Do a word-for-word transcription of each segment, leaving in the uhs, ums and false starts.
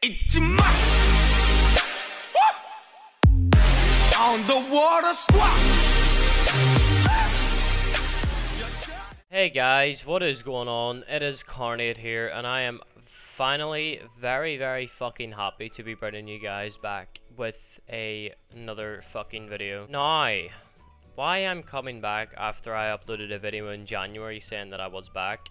It's my on the water squat. Hey guys, what is going on? It is Carnate here, and I am finally very very fucking happy to be bringing you guys back with a another fucking video. Now, why I'm coming back after I uploaded a video in January saying that I was back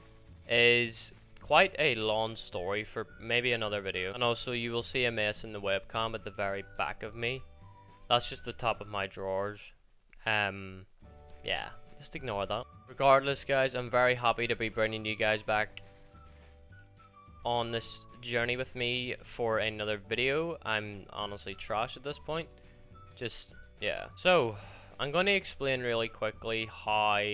is quite a long story for maybe another video. And also you will see a mess in the webcam at the very back of me. That's just the top of my drawers. Um, yeah, just ignore that. Regardless guys, I'm very happy to be bringing you guys back on this journey with me for another video. I'm honestly trash at this point. Just, yeah. So, I'm going to explain really quickly how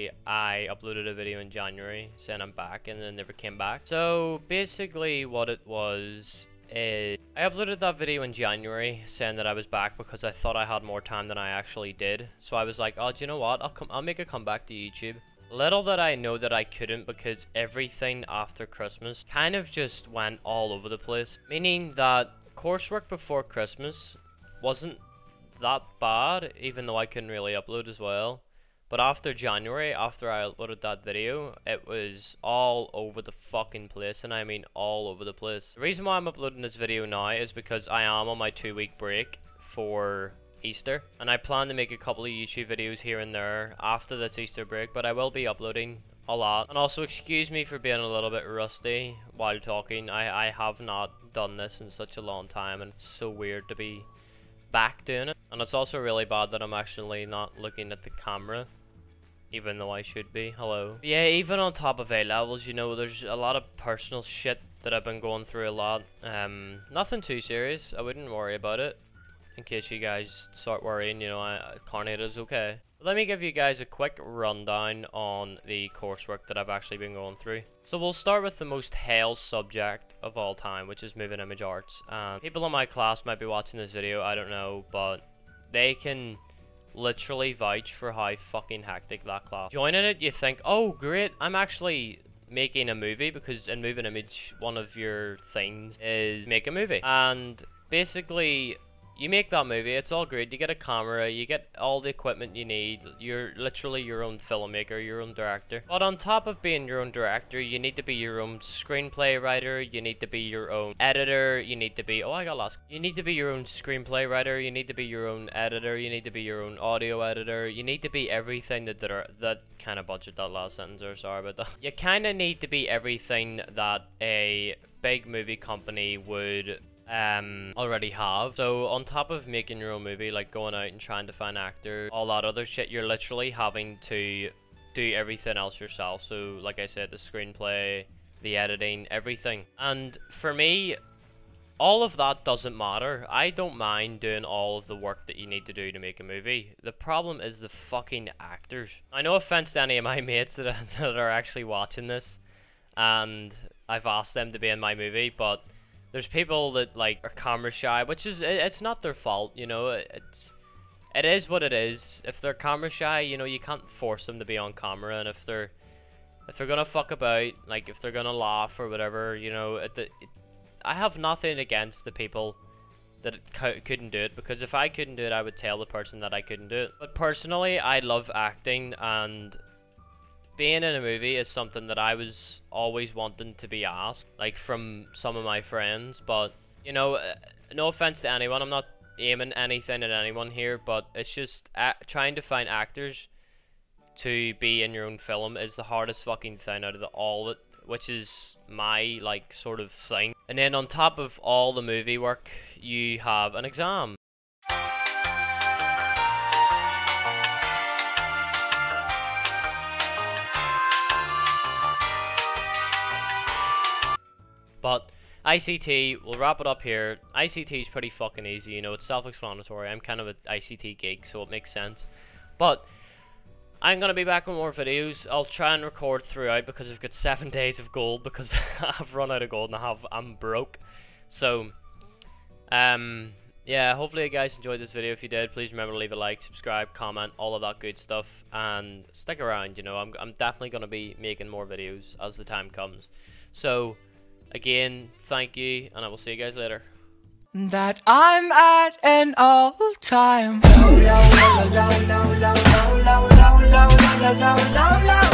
I uploaded a video in January saying I'm back and then never came back. So basically what it was is I uploaded that video in January saying that I was back because I thought I had more time than I actually did. So I was like, oh, do you know what? I'll come I'll make a comeback to YouTube. Little did I know that I couldn't, because everything after Christmas kind of just went all over the place. Meaning that coursework before Christmas wasn't that bad, even though I couldn't really upload as well. But after January, after I uploaded that video, it was all over the fucking place, and I mean all over the place. The reason why I'm uploading this video now is because I am on my two week break for Easter, and I plan to make a couple of YouTube videos here and there after this Easter break, but I will be uploading a lot. And also excuse me for being a little bit rusty while talking. I, I have not done this in such a long time, and it's so weird to be back doing it. And it's also really bad that I'm actually not looking at the camera, even though I should be. Hello. Yeah, even on top of A levels, you know, there's a lot of personal shit that I've been going through a lot. Um, nothing too serious. I wouldn't worry about it. In case you guys start worrying, you know, I, Carnate is okay. Let me give you guys a quick rundown on the coursework that I've actually been going through. So we'll start with the most hell subject of all time, which is moving image arts. And people in my class might be watching this video, I don't know, but they can literally vouch for how fucking hectic that class. Joining it, you think, oh great, I'm actually making a movie, because in moving image, one of your things is make a movie. And basically, you make that movie, it's all great, you get a camera, you get all the equipment you need, you're literally your own filmmaker, your own director. But on top of being your own director, you need to be your own screenplay writer, you need to be your own editor, you need to be, oh I got lost, you need to be your own screenplay writer, you need to be your own editor, you need to be your own audio editor, you need to be everything that, that are, that kind of budget that last sentence there, sorry about that. You kind of need to be everything that a big movie company would um already have. So on top of making your own movie, like going out and trying to find actors, all that other shit, you're literally having to do everything else yourself. So like I said, the screenplay, the editing, everything. And for me, all of that doesn't matter. I don't mind doing all of the work that you need to do to make a movie. The problem is the fucking actors. I no offense to any of my mates that, that are actually watching this, and I've asked them to be in my movie, but there's people that like are camera shy, which is, it's not their fault, you know, it's, it is what it is. If they're camera shy, you know, you can't force them to be on camera, and if they're, if they're gonna fuck about, like if they're gonna laugh or whatever, you know, it, it, I have nothing against the people that couldn't do it, because if I couldn't do it, I would tell the person that I couldn't do it. But personally, I love acting, and being in a movie is something that I was always wanting to be asked, like from some of my friends. But you know, no offense to anyone, I'm not aiming anything at anyone here, but it's just uh, trying to find actors to be in your own film is the hardest fucking thing out of the, all of it, which is my like sort of thing. And then on top of all the movie work, you have an exam. But I C T, we'll wrap it up here. I C T is pretty fucking easy, you know, it's self-explanatory. I'm kind of an I C T geek, so it makes sense. But I'm going to be back with more videos. I'll try and record throughout, because I've got seven days of gold, because I've run out of gold and I have, I'm broke. So, um, yeah, hopefully you guys enjoyed this video. If you did, please remember to leave a like, subscribe, comment, all of that good stuff, and stick around, you know, I'm, I'm definitely going to be making more videos as the time comes. So, Again, thank you, and I will see you guys later. That I'm at an all-time low, low, low, low, low, low, low, low, low, low, low, low, low, low.